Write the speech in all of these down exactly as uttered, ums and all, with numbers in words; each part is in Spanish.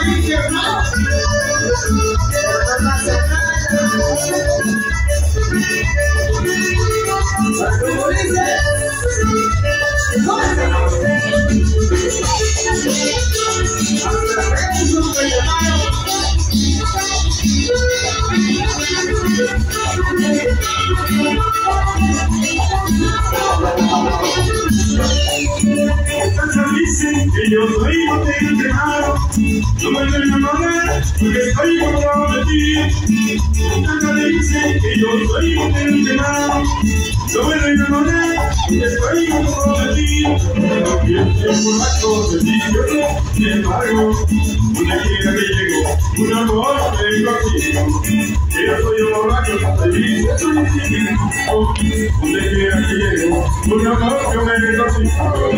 Dicen que yo soy botella de mano, no me voy a enamorar porque estoy comprometido. Muchas dicen que yo soy botella de mano, no me voy a enamorar porque estoy comprometido. También tengo borracho de vicio, sin embargo, una quiera que llego, un amor tengo aquí. Que yo soy un borracho de vicio, sin embargo, una quiera que llego, un amor que me tengo aquí.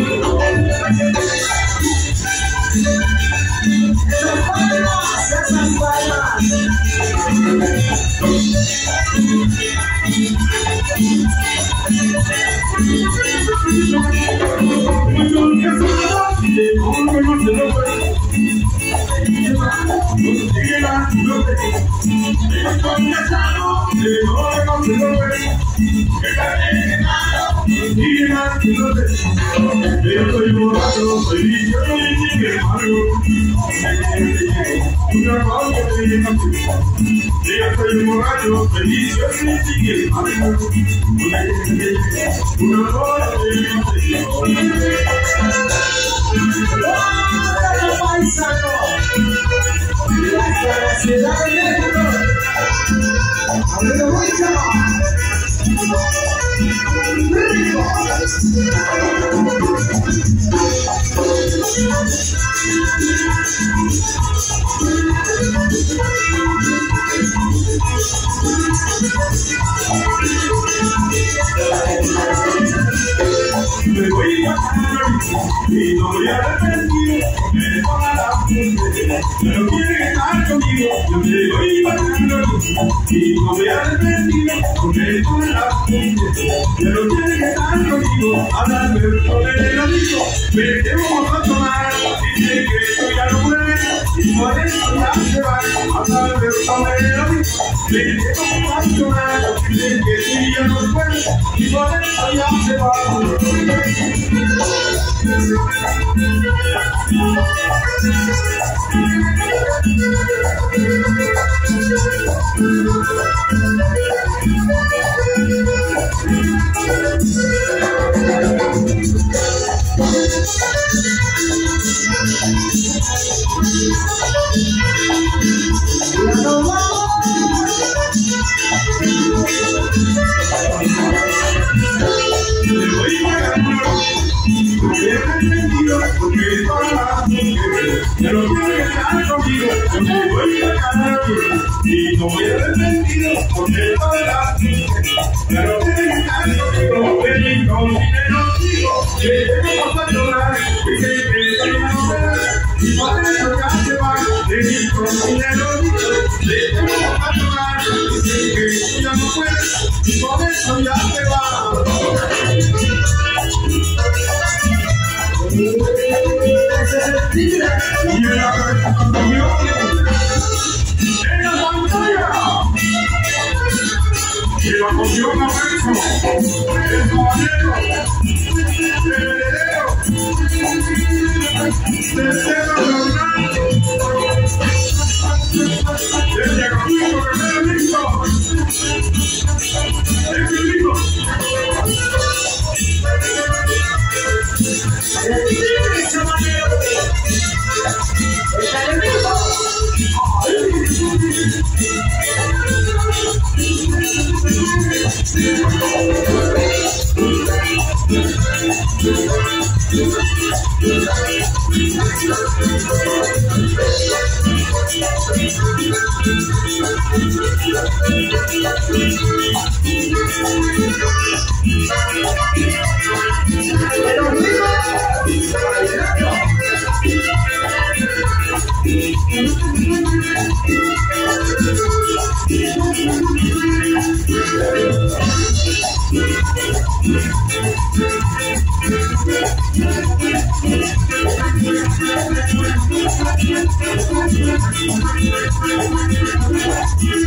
Esas palmas, esas palmas. Yo soy borracho, soy vicio, sin embargo, una cosa que me tengo aquí. Yo soy borracho, soy vicio, sin embargo, una cosa que me tengo aquí. ¡Hola, paisano! ¡Hasta la Ciudad de México! ¡Abriendo mucho! ¡Rico! Me voy a casar y no voy a arrepentir, me toca la mujer, pero quiere estar conmigo. Yo me voy a casar y no voy a arrepentir, me toca la mujer, pero quiere estar conmigo. Hablando con el amigo, me llevo a tomar, dice que esto ya no puede, y por eso ya se va. Hablando con el amigo, me llevo a tomar, dice que esto ya no puede, y por eso ya se va. Porque todas las mujeres pero quiero estar conmigo, yo me voy a casar y no voy a arrepentido, porque todas las mujeres pero quiero estar conmigo, ven con dinero contigo, que tengo para llorar, que se me va a hacer, y por eso ya se va, ven con dinero contigo, que tengo para llorar, que ya no puede, y por eso ya se va. Y en la presentación, en la pantalla, y la canción abrazo, el caballero, el heredero, del Cerro Fernando, desde Acapulco, Guerrero, México, es el hijo. Thank you.